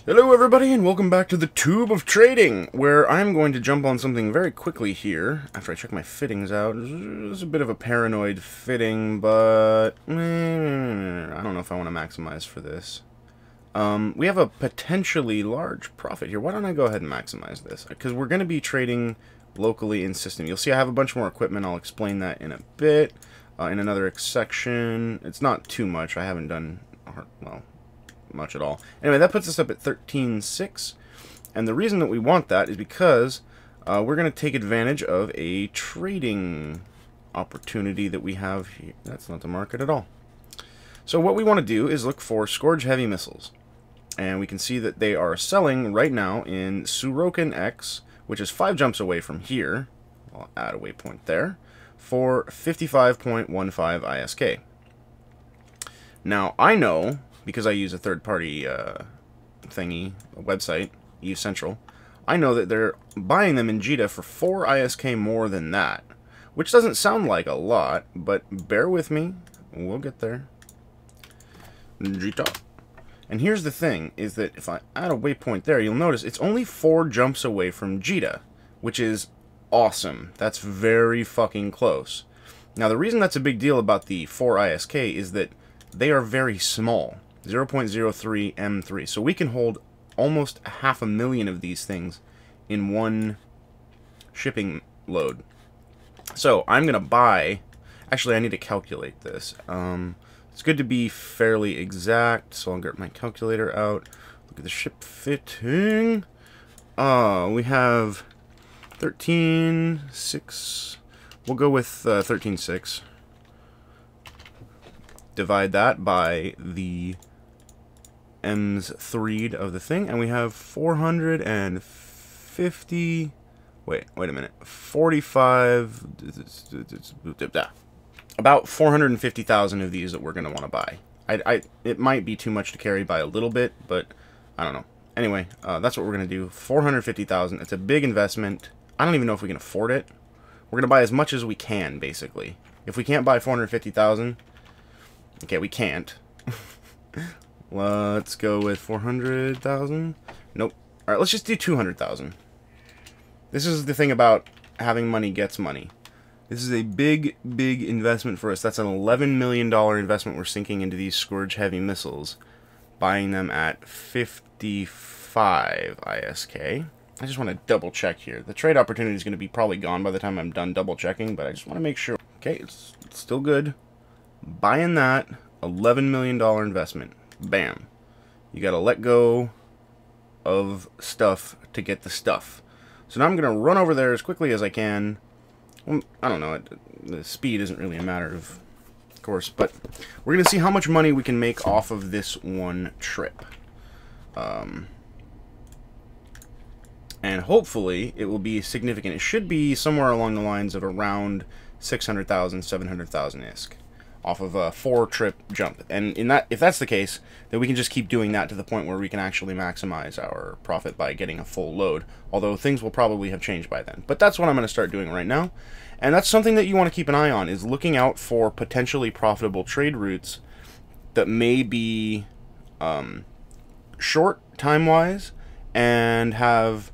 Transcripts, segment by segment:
Hello everybody and welcome back to the Tube of Trading, where I'm going to jump on something very quickly here, after I check my fittings out. It's a bit of a paranoid fitting, but I don't know if I want to maximize for this. We have a potentially large profit here. Why don't I go ahead and maximize this? Because we're going to be trading locally in system. You'll see I have a bunch more equipment. I'll explain that in a bit, in another section. It's not too much. I haven't done, well, much at all. Anyway, that puts us up at 13.6, and the reason that we want that is because we're going to take advantage of a trading opportunity that we have here. That's not the market at all. So what we want to do is look for Scourge Heavy Missiles, and we can see that they are selling right now in Suroken X, which is 5 jumps away from here. I'll add a waypoint there, for 55.15 ISK. Now, I know, because I use a third-party thingy, a website, EU Central, I know that they're buying them in JITA for 4 ISK more than that, which doesn't sound like a lot, but bear with me, we'll get there. JITA. And here's the thing, is that if I add a waypoint there, you'll notice it's only 4 jumps away from JITA, which is awesome. That's very fucking close. Now, the reason that's a big deal about the 4 ISK is that they are very small. 0.03 M3. So we can hold almost 500,000 of these things in one shipping load. So I'm going to buy... Actually, I need to calculate this. It's good to be fairly exact, so I'll get my calculator out. Look at the ship fitting. We have 13.6. We'll go with 13.6. Divide that by the M's 3 of the thing, and we have 450. Wait a minute. 45. About 450,000 of these that we're gonna want to buy. It might be too much to carry by a little bit, but I don't know. Anyway, that's what we're gonna do. 450,000. It's a big investment. I don't even know if we can afford it. We're gonna buy as much as we can, basically. If we can't buy 450,000, okay, we can't. Let's go with 400,000. Nope. Alright, let's just do 200,000. This is the thing about having money gets money. This is a big, big investment for us. That's an $11 million investment we're sinking into these Scourge Heavy Missiles. Buying them at 55 ISK. I just want to double check here. The trade opportunity is going to be probably gone by the time I'm done double checking, but I just want to make sure. Okay, it's still good. Buying that, $11 million investment. Bam. You gotta let go of stuff to get the stuff. So now I'm gonna run over there as quickly as I can. Well, I don't know, the speed isn't really a matter of course, but we're gonna see how much money we can make off of this one trip. And hopefully it will be significant. It should be somewhere along the lines of around 600,000, 700,000 ISK. Off of a 4-trip jump, and if that's the case, then we can just keep doing that to the point where we can actually maximize our profit by getting a full load, although things will probably have changed by then. But that's what I'm going to start doing right now, and that's something that you want to keep an eye on, is looking out for potentially profitable trade routes that may be short time-wise and have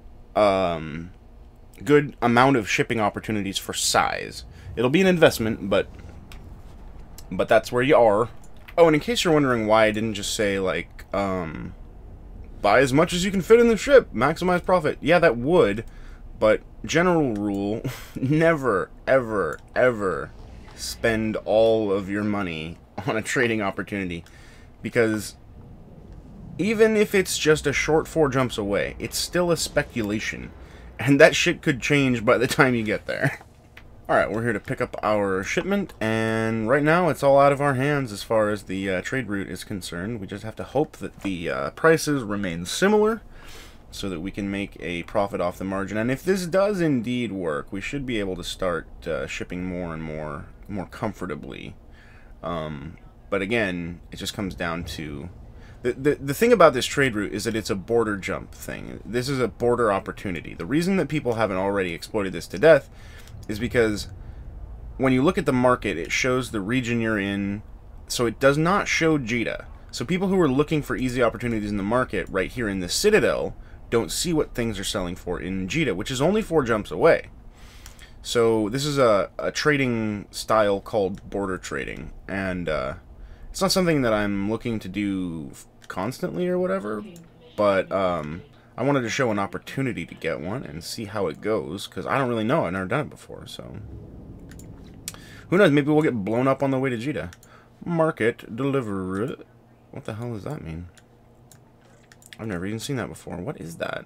good amount of shipping opportunities for size. It'll be an investment, but that's where you are. Oh, and in case you're wondering why I didn't just say, like, buy as much as you can fit in the ship, maximize profit. Yeah, that would, but general rule, never, ever, ever spend all of your money on a trading opportunity. Because even if it's just a short 4 jumps away, it's still a speculation. And that shit could change by the time you get there. Alright, we're here to pick up our shipment, and right now it's all out of our hands as far as the trade route is concerned. We just have to hope that the prices remain similar so that we can make a profit off the margin. And if this does indeed work, we should be able to start shipping more and more comfortably. But again, it just comes down to... The thing about this trade route is that it's a border jump thing. This is a border opportunity. The reason that people haven't already exploited this to death is because when you look at the market, it shows the region you're in, so it does not show JITA. So people who are looking for easy opportunities in the market right here in the Citadel don't see what things are selling for in JITA, which is only 4 jumps away. So this is a trading style called border trading, and it's not something that I'm looking to do constantly or whatever, but I wanted to show an opportunity to get one and see how it goes, because I don't really know. I've never done it before, so who knows? Maybe we'll get blown up on the way to JITA. Market deliver. What the hell does that mean? I've never even seen that before. What is that?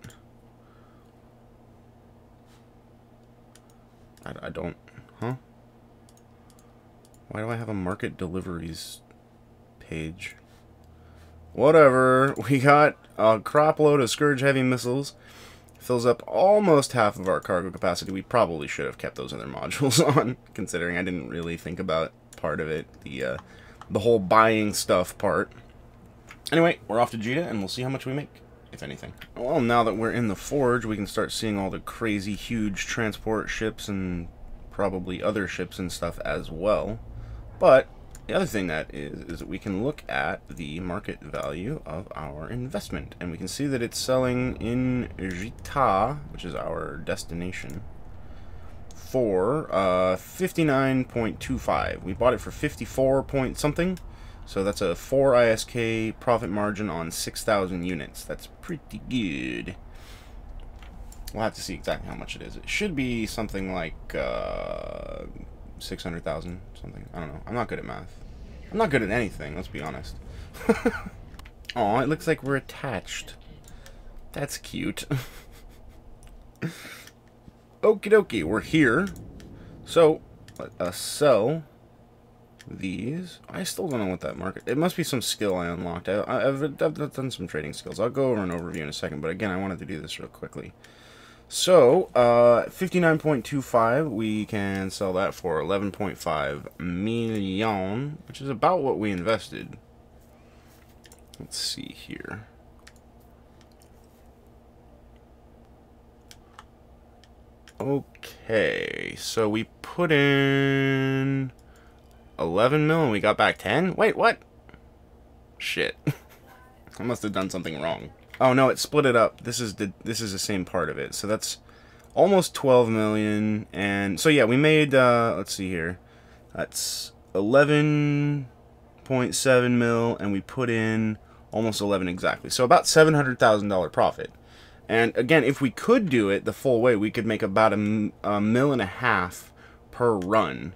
I don't... Huh? Why do I have a market deliveries page? Whatever. We got a crop load of Scourge heavy missiles. Fills up almost half of our cargo capacity. We probably should have kept those other modules on, considering I didn't really think about part of it. The whole buying stuff part. Anyway, we're off to JITA, and we'll see how much we make, if anything. Well, now that we're in the Forge, we can start seeing all the crazy, huge transport ships and probably other ships and stuff as well. But the other thing that is that we can look at the market value of our investment, and we can see that it's selling in JITA, which is our destination, for 59.25. We bought it for 54 point something. So that's a 4 ISK profit margin on 6,000 units. That's pretty good. We'll have to see exactly how much it is. It should be something like 600,000 something. I don't know. I'm not good at math. I'm not good at anything, let's be honest. Aw, it looks like we're attached. That's cute. Okie dokie, we're here. So, let us sell these. I still don't know what that market... It must be some skill I unlocked. I've done some trading skills. I'll go over an overview in a second, but again, I wanted to do this real quickly. So, 59.25, we can sell that for 11.5 million, which is about what we invested. Let's see here. Okay, so we put in 11 mil and we got back 10? Wait, what? Shit. I must have done something wrong. Oh no, it split it up. This is the same part of it. So that's almost 12 million, and so yeah, we made let's see here. That's 11.7 mil, and we put in almost 11 exactly. So about $700,000 profit. And again, if we could do it the full way, we could make about a mil and a half per run.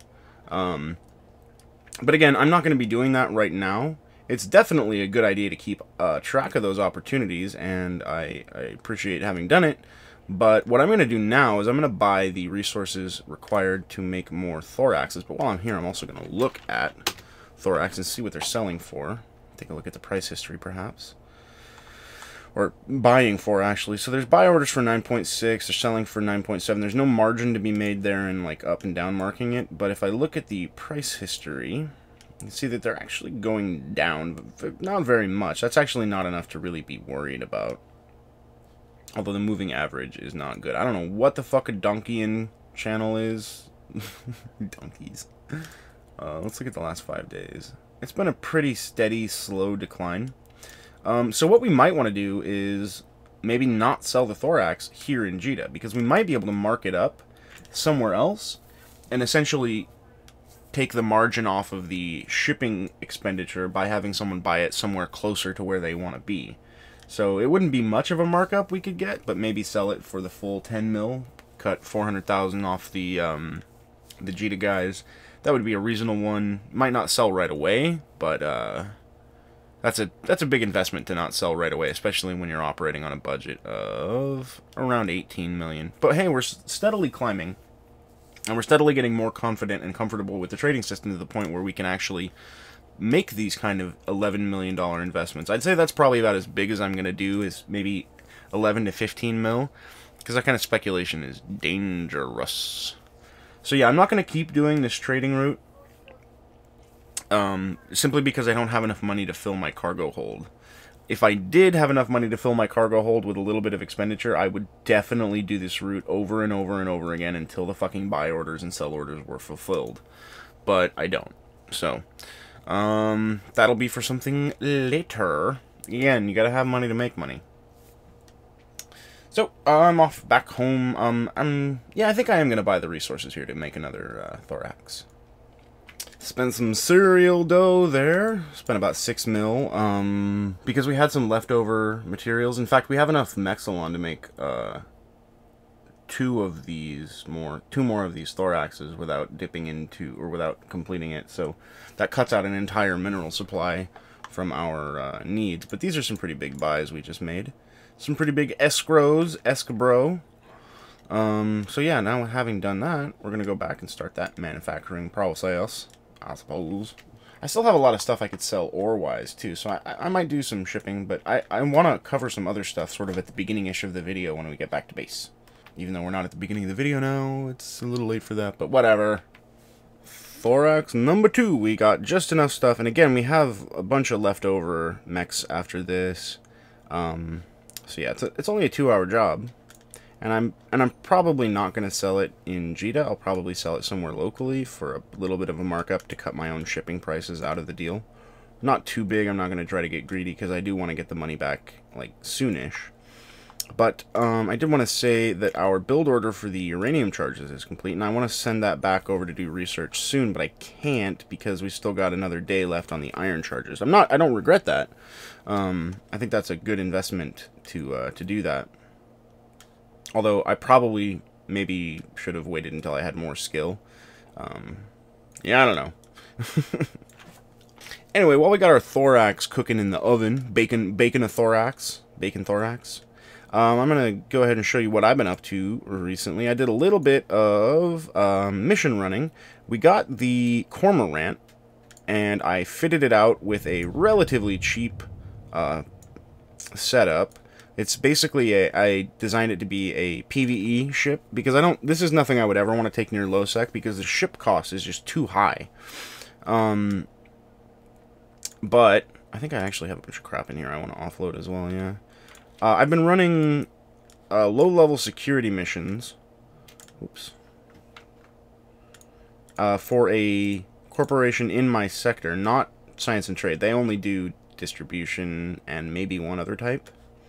But again, I'm not going to be doing that right now. It's definitely a good idea to keep track of those opportunities, and I appreciate having done it. But what I'm going to do now is I'm going to buy the resources required to make more thoraxes. But while I'm here, I'm also going to look at thorax and see what they're selling for. Take a look at the price history, perhaps. Or buying for, actually. So there's buy orders for 9.6. They're selling for 9.7. There's no margin to be made there in like up and down marking it. But if I look at the price history, you can see that they're actually going down. But not very much. That's actually not enough to really be worried about. Although the moving average is not good. I don't know what the fuck a Donkeyan channel is. Donkeys. Let's look at the last 5 days. It's been a pretty steady, slow decline. So what we might want to do is maybe not sell the thorax here in JITA, because we might be able to mark it up somewhere else and essentially take the margin off of the shipping expenditure by having someone buy it somewhere closer to where they want to be. So it wouldn't be much of a markup we could get, but maybe sell it for the full 10 mil, cut 400,000 off the JITA guys. That would be a reasonable one. Might not sell right away, but that's a big investment to not sell right away, especially when you're operating on a budget of around 18 million. But hey, we're steadily climbing, and we're steadily getting more confident and comfortable with the trading system to the point where we can actually make these kind of $11 million investments. I'd say that's probably about as big as I'm going to do, is maybe 11 to 15 mil, because that kind of speculation is dangerous. So yeah, I'm not going to keep doing this trading route, simply because I don't have enough money to fill my cargo hold. If I did have enough money to fill my cargo hold with a little bit of expenditure, I would definitely do this route over and over and over again until the fucking buy orders and sell orders were fulfilled. But I don't. So That'll be for something later. Again, you gotta have money to make money. So, I'm off back home. Yeah, I think I am gonna buy the resources here to make another, thorax. Spent some cereal dough there. Spent about 6 mil, because we had some leftover materials. In fact, we have enough Mexilon to make, two more of these thoraxes without dipping into, or without completing it. So, that cuts out an entire mineral supply from our, needs. But these are some pretty big buys we just made. Some pretty big escbro. So yeah, now having done that, we're going to go back and start that manufacturing process, I suppose. I still have a lot of stuff I could sell ore-wise, too, so I might do some shipping, but I want to cover some other stuff sort of at the beginning-ish of the video when we get back to base. Even though we're not at the beginning of the video now, it's a little late for that, but whatever. Thorax number 2, we got just enough stuff, and again, we have a bunch of leftover mechs after this. So yeah, it's only a 2-hour job. And I'm probably not going to sell it in Jita. I'll probably sell it somewhere locally for a little bit of a markup to cut my own shipping prices out of the deal. Not too big. I'm not going to try to get greedy because I do want to get the money back, like, soonish. But I did want to say that our build order for the uranium charges is complete, and I want to send that back over to do research soon, but I can't because we still got another day left on the iron charges. I don't regret that. I think that's a good investment to do that. Although I probably maybe should have waited until I had more skill. Yeah, I don't know. Anyway, while we got our thorax cooking in the oven, bacon thorax, I'm going to go ahead and show you what I've been up to recently. I did a little bit of mission running. We got the Cormorant, and I fitted it out with a relatively cheap setup. It's basically I designed it to be a PvE ship, because this is nothing I would ever want to take near Lowsec, because the ship cost is just too high. But I think I actually have a bunch of crap in here I want to offload as well, yeah. I've been running low-level security missions. Oops. For a corporation in my sector, not science and trade. They only do distribution and maybe one other type.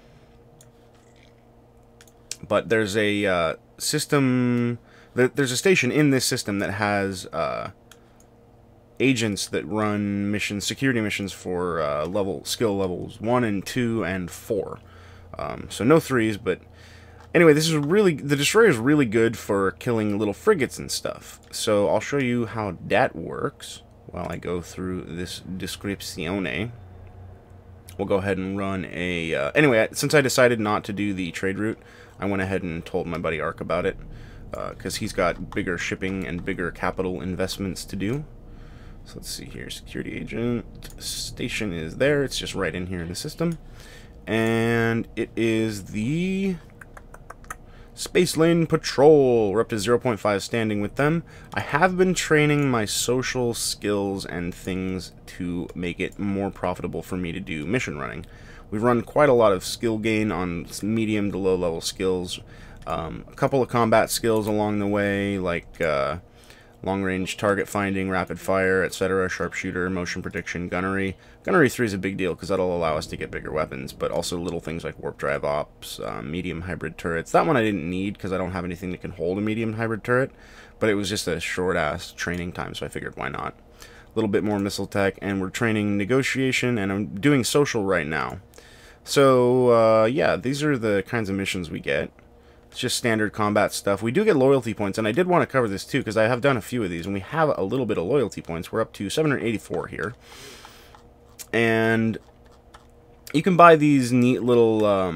But there's a system... There's a station in this system that has agents that run missions, security missions for skill levels 1 and 2 and 4. So no 3s, but anyway, the destroyer is really good for killing little frigates and stuff. So I'll show you how that works while I go through this descriptione. We'll go ahead and run a... anyway, since I decided not to do the trade route, I went ahead and told my buddy Ark about it, because he's got bigger shipping and bigger capital investments to do. So let's see here, security agent station is there, it's just right in here in the system. And it is the Space Lane Patrol. We're up to 0.5 standing with them. I have been training my social skills and things to make it more profitable for me to do mission running. We've run quite a lot of skill gain on medium to low level skills. A couple of combat skills along the way, like long-range target finding, rapid fire, etc., sharpshooter, motion prediction, gunnery. Gunnery 3 is a big deal because that'll allow us to get bigger weapons, but also little things like warp drive ops, medium hybrid turrets. That one I didn't need because I don't have anything that can hold a medium hybrid turret, but it was just a short-ass training time, so I figured why not. A little bit more missile tech, and we're training negotiation, and I'm doing social right now. So, yeah, these are the kinds of missions we get. It's just standard combat stuff. We do get loyalty points, and I did want to cover this too, because I have done a few of these, and we have a little bit of loyalty points. We're up to 784 here. And you can buy these neat little,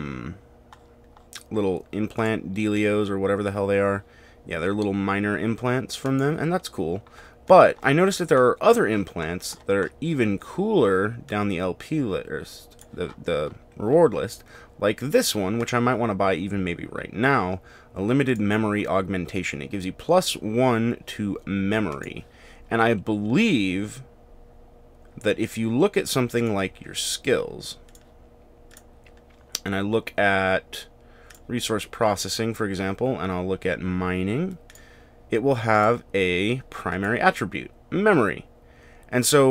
little implant dealios, or whatever the hell they are. Yeah, they're little minor implants from them, and that's cool. But I noticed that there are other implants that are even cooler down the LP list, the reward list. Like this one, which I might want to buy even maybe right now, a limited memory augmentation. It gives you +1 to memory. And I believe that if you look at something like your skills, and I look at resource processing, for example, and I'll look at mining, it will have a primary attribute, memory. And so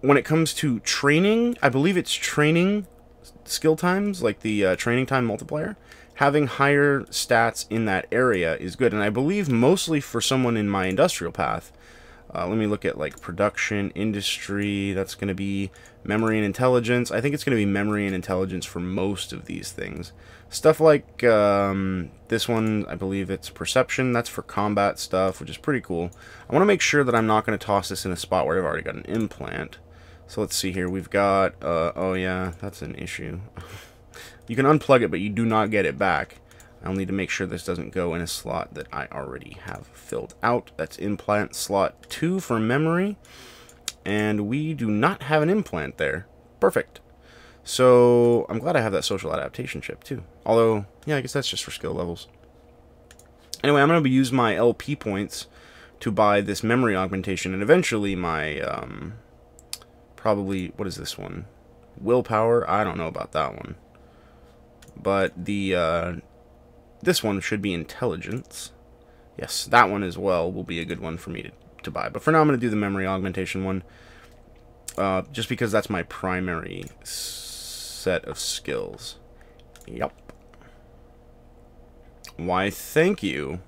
when it comes to training, I believe it's training skill times, like the training time multiplier. Having higher stats in that area is good, and I believe mostly for someone in my industrial path. Let me look at like production, industry, that's going to be memory and intelligence. I think it's going to be memory and intelligence for most of these things. Stuff like this one, I believe it's perception, that's for combat stuff, which is pretty cool. I want to make sure that I'm not going to toss this in a spot where I've already got an implant. So let's see here, we've got, oh yeah, that's an issue. You can unplug it, but you do not get it back. I'll need to make sure this doesn't go in a slot that I already have filled out. That's implant slot 2 for memory. And we do not have an implant there. Perfect. So I'm glad I have that social adaptation chip too. Although, yeah, I guess that's just for skill levels. Anyway, I'm going to use my LP points to buy this memory augmentation. And eventually my, probably, what is this one? Willpower? I don't know about that one. But the, this one should be intelligence. Yes, that one as well will be a good one for me to buy. But for now, I'm going to do the memory augmentation one. Just because that's my primary set of skills. Yup. Why, thank you.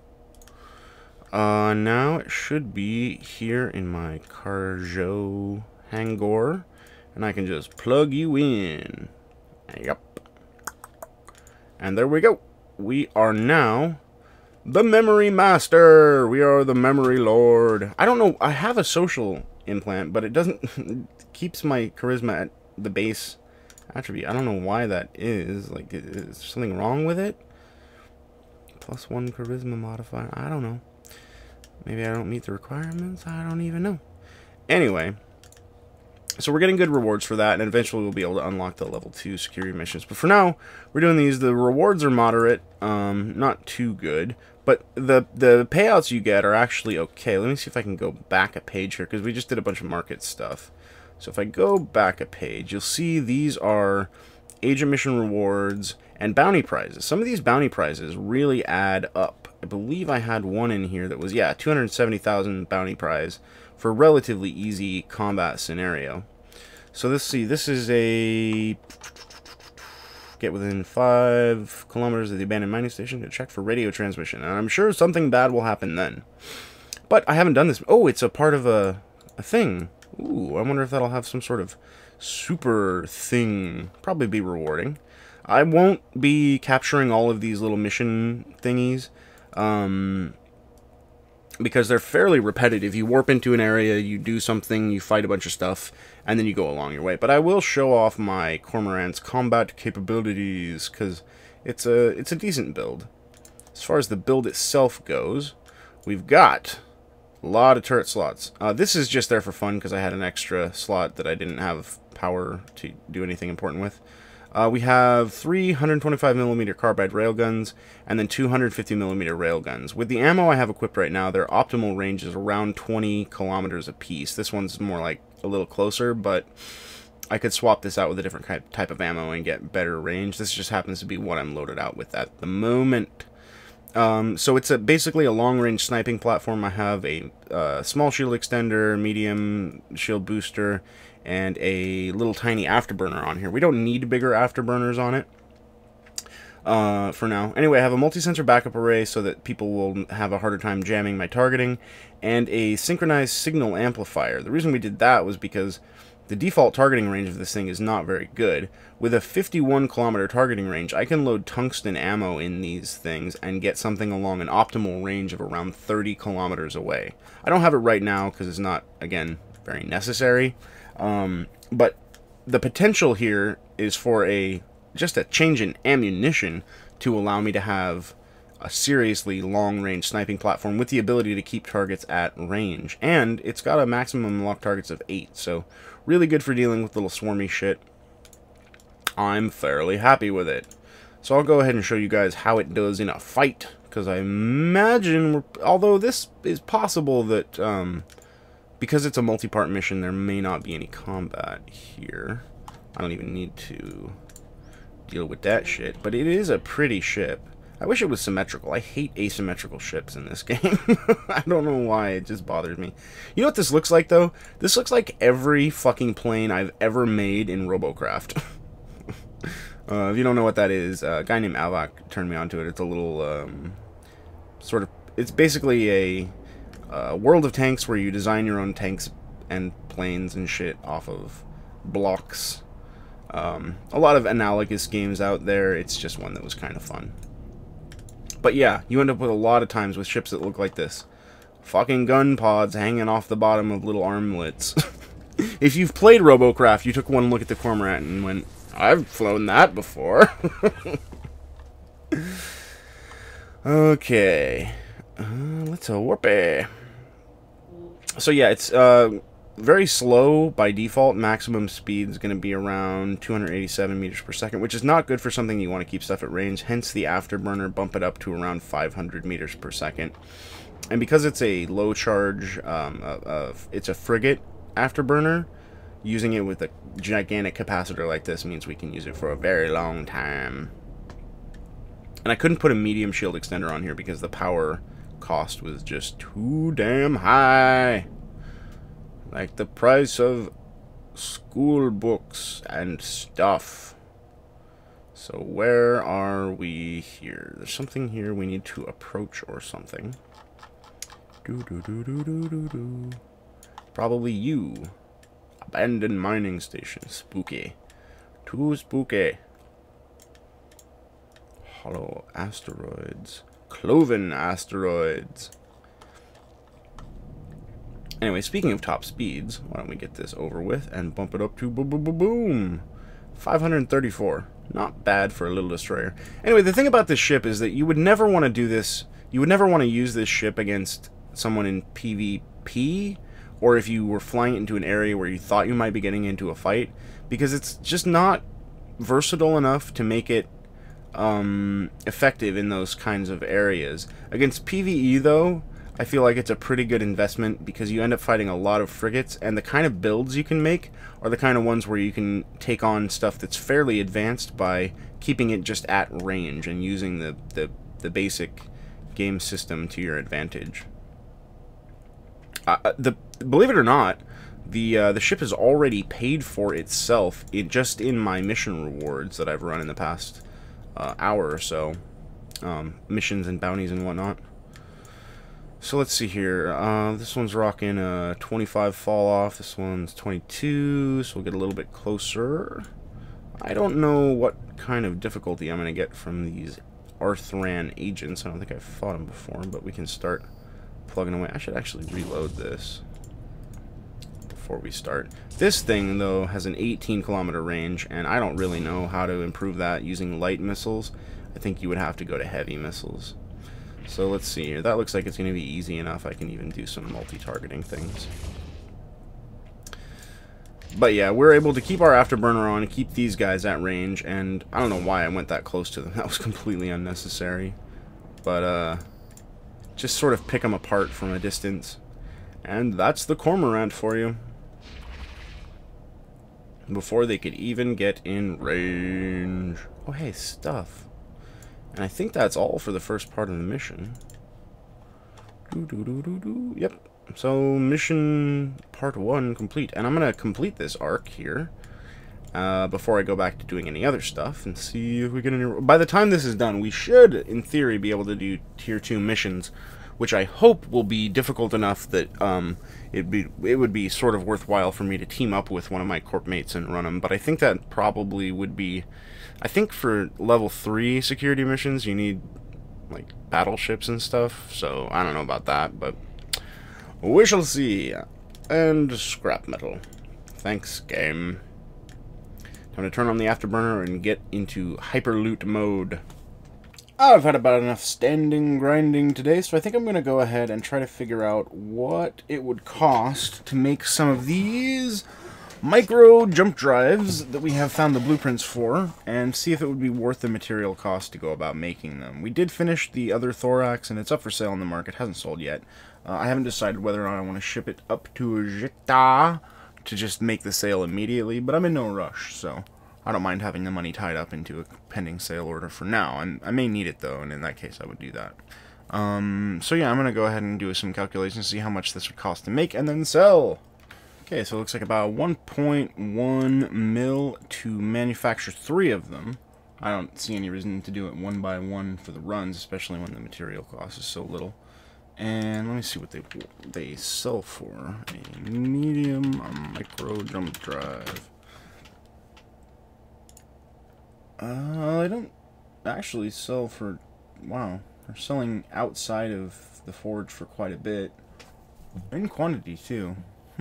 Now it should be here in my Carjo Hangor. And I can just plug you in. Yup. And there we go. We are now the Memory Master. We are the Memory Lord. I don't know. I have a social implant, but it doesn't... it keeps my charisma at the base attribute. I don't know why that is. Like, is something wrong with it? +1 charisma modifier. I don't know. Maybe I don't meet the requirements. I don't even know. Anyway... so we're getting good rewards for that, and eventually we'll be able to unlock the level 2 security missions. But for now, we're doing these. The rewards are moderate, not too good, but the payouts you get are actually okay. Let me see if I can go back a page here, because we just did a bunch of market stuff. So if I go back a page, you'll see these are agent mission rewards and bounty prizes. Some of these bounty prizes really add up. I believe I had one in here that was, yeah, 270,000 bounty prize for a relatively easy combat scenario. So let's see, this is a get within 5 kilometers of the abandoned mining station to check for radio transmission. And I'm sure something bad will happen then. But I haven't done this. Oh, it's a part of a thing. Ooh, I wonder if that'll have some sort of super thing. Probably be rewarding. I won't be capturing all of these little mission thingies. Because they're fairly repetitive. You warp into an area, you do something, you fight a bunch of stuff, and then you go along your way. But I will show off my Cormorant's combat capabilities, because it's a decent build. As far as the build itself goes, we've got a lot of turret slots. This is just there for fun, because I had an extra slot that I didn't have power to do anything important with. We have 3 125mm carbide railguns, and then 250mm railguns. With the ammo I have equipped right now, their optimal range is around 20 kilometers apiece. This one's more like a little closer, but I could swap this out with a different type of ammo and get better range. This just happens to be what I'm loaded out with at the moment. So it's basically a long-range sniping platform. I have a small shield extender, medium shield booster, and a little tiny afterburner on here. We don't need bigger afterburners on it for now. Anyway, I have a multi-sensor backup array so that people will have a harder time jamming my targeting, and a synchronized signal amplifier. The reason we did that was because the default targeting range of this thing is not very good. With a 51-kilometer targeting range, I can load tungsten ammo in these things and get something along an optimal range of around 30 kilometers away. I don't have it right now because it's not, again, very necessary. But the potential here is for just a change in ammunition to allow me to have a seriously long-range sniping platform with the ability to keep targets at range. And it's got a maximum lock targets of 8, so really good for dealing with little swarmy shit. I'm fairly happy with it. So I'll go ahead and show you guys how it does in a fight, because I imagine, although this is possible that, because it's a multi-part mission, there may not be any combat here. I don't even need to deal with that shit, but it is a pretty ship. I wish it was symmetrical. I hate asymmetrical ships in this game. I don't know why, it just bothers me. You know what this looks like, though? This looks like every fucking plane I've ever made in Robocraft. If you don't know what that is, a guy named Avak turned me onto it. It's a little, sort of... It's basically a World of Tanks where you design your own tanks and planes and shit off of blocks. A lot of analogous games out there. It's just one that was kind of fun. But yeah, you end up with a lot of times with ships that look like this. Fucking gun pods hanging off the bottom of little armlets. If you've played Robocraft, you took one look at the Cormorant and went, I've flown that before. Okay. Let's warp it. So yeah, it's very slow by default. Maximum speed is going to be around 287 meters per second, which is not good for something you want to keep stuff at range. Hence the afterburner, bump it up to around 500 meters per second. And because it's a low charge, it's a frigate afterburner, using it with a gigantic capacitor like this means we can use it for a very long time. And I couldn't put a medium shield extender on here because the power cost was just too damn high. Like the price of school books and stuff. So where are we here? There's something here we need to approach or something. Probably you. Abandoned mining station. Spooky. Too spooky. Hollow asteroids. Cloven asteroids. Anyway, speaking of top speeds, why don't we get this over with and bump it up to boom. 534. Not bad for a little destroyer. Anyway, the thing about this ship is that you would never want to do this. You would never want to use this ship against someone in PvP, or if you were flying it into an area where you thought you might be getting into a fight, because it's just not versatile enough to make it effective in those kinds of areas. Against PvE, though, I feel like it's a pretty good investment because you end up fighting a lot of frigates, and the kind of builds you can make are the kind of ones where you can take on stuff that's fairly advanced by keeping it just at range and using the basic game system to your advantage. Believe it or not, the ship has already paid for itself just in my mission rewards that I've run in the past hour or so. Missions and bounties and whatnot. So let's see here. This one's rocking a 25 fall off. This one's 22, so we'll get a little bit closer. I don't know what kind of difficulty I'm going to get from these Arthran agents. I don't think I've fought them before, but we can start plugging away. I should actually reload this before we start. This thing, though, has an 18-kilometer range, and I don't really know how to improve that using light missiles. I think you would have to go to heavy missiles. So let's see here. That looks like it's going to be easy enough. I can even do some multi-targeting things. But yeah, we're able to keep our afterburner on and keep these guys at range, and I don't know why I went that close to them. That was completely unnecessary. But, just sort of pick them apart from a distance. And that's the Cormorant for you. Before they could even get in range. Oh, hey, stuff. And I think that's all for the first part of the mission. Yep. So, mission part 1 complete. And I'm going to complete this arc here before I go back to doing any other stuff and see if we get any... By the time this is done, we should, in theory, be able to do Tier 2 missions, which I hope will be difficult enough that it would be sort of worthwhile for me to team up with one of my corp mates and run them. But I think that probably would be... I think for level 3 security missions, you need, like, battleships and stuff, so I don't know about that, but we shall see. And scrap metal. Thanks, game. Time to turn on the afterburner and get into hyperloot mode. I've had about enough standing grinding today, so I think I'm going to go ahead and try to figure out what it would cost to make some of these micro jump drives that we have found the blueprints for, and see if it would be worth the material cost to go about making them. We did finish the other thorax, and it's up for sale on the market. Hasn't sold yet. I haven't decided whether or not I want to ship it up to Jita to just make the sale immediately, but I'm in no rush, so I don't mind having the money tied up into a pending sale order for now. I may need it, though, and in that case, I would do that. So yeah, I'm going to go ahead and do some calculations, see how much this would cost to make, and then sell. Okay, so it looks like about 1.1 mil to manufacture 3 of them. I don't see any reason to do it one by one for the runs, especially when the material cost is so little. And let me see what they sell for. A medium, a micro jump drive. They don't actually sell for... Wow, they're selling outside of the forge for quite a bit. In quantity, too. I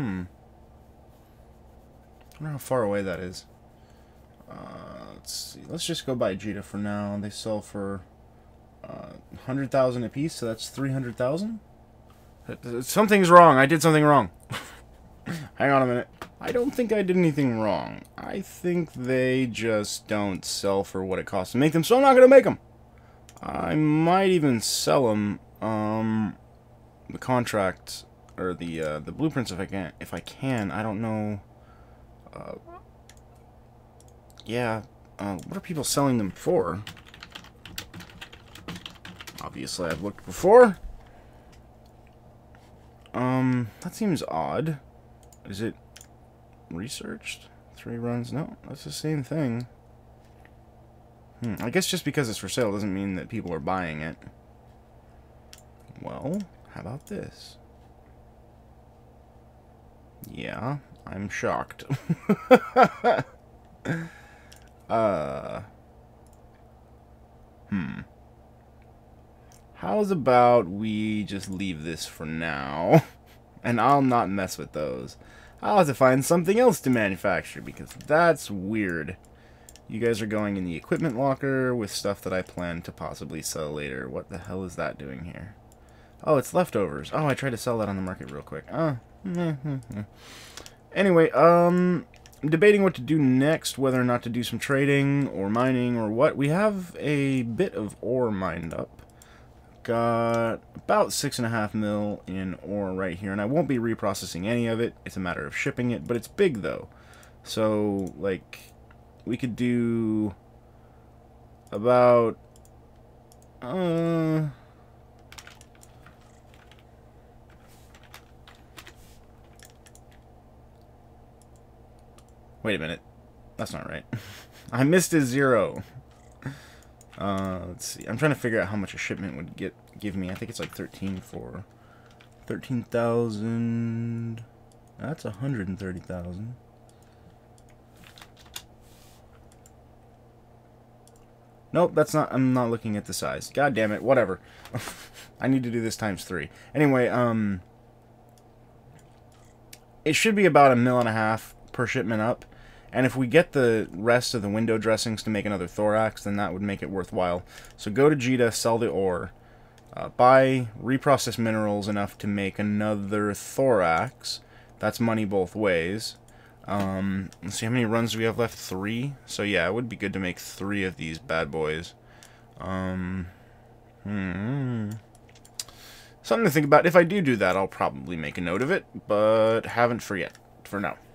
wonder how far away that is. Let's see. Let's just go by Jita for now. They sell for 100,000 a piece, so that's 300,000. Something's wrong. I did something wrong. Hang on a minute. I don't think I did anything wrong. I think they just don't sell for what it costs to make them, so I'm not going to make them. I might even sell them. The contract or the blueprints if I can. I don't know. Yeah. What are people selling them for? Obviously, I've looked before. That seems odd. Is it researched? 3 runs? No, that's the same thing. I guess just because it's for sale doesn't mean that people are buying it. Well, how about this? Yeah, I'm shocked. How's about we just leave this for now? And I'll not mess with those. I'll have to find something else to manufacture, because that's weird. You guys are going in the equipment locker with stuff that I plan to possibly sell later. What the hell is that doing here? Oh, it's leftovers. Oh, I tried to sell that on the market real quick. Anyway, I'm debating what to do next, whether or not to do some trading or mining or what. We have a bit of ore mined up. Got about 6.5 mil in ore right here, and I won't be reprocessing any of it. It's a matter of shipping it, but it's big though. So, like, we could do about wait a minute. That's not right. I missed a 0. Let's see. I'm trying to figure out how much a shipment would give me. I think it's like 13 for 13,000. That's 130,000. Nope, that's not. I'm not looking at the size. God damn it. Whatever. I need to do this times 3. Anyway, it should be about 1.5 mil per shipment up. And if we get the rest of the window dressings to make another thorax, then that would make it worthwhile. So go to Jita, sell the ore, buy reprocessed minerals enough to make another thorax. That's money both ways. Let's see, how many runs do we have left? 3. So yeah, it would be good to make 3 of these bad boys. Something to think about. If I do that, I'll probably make a note of it, but haven't for now.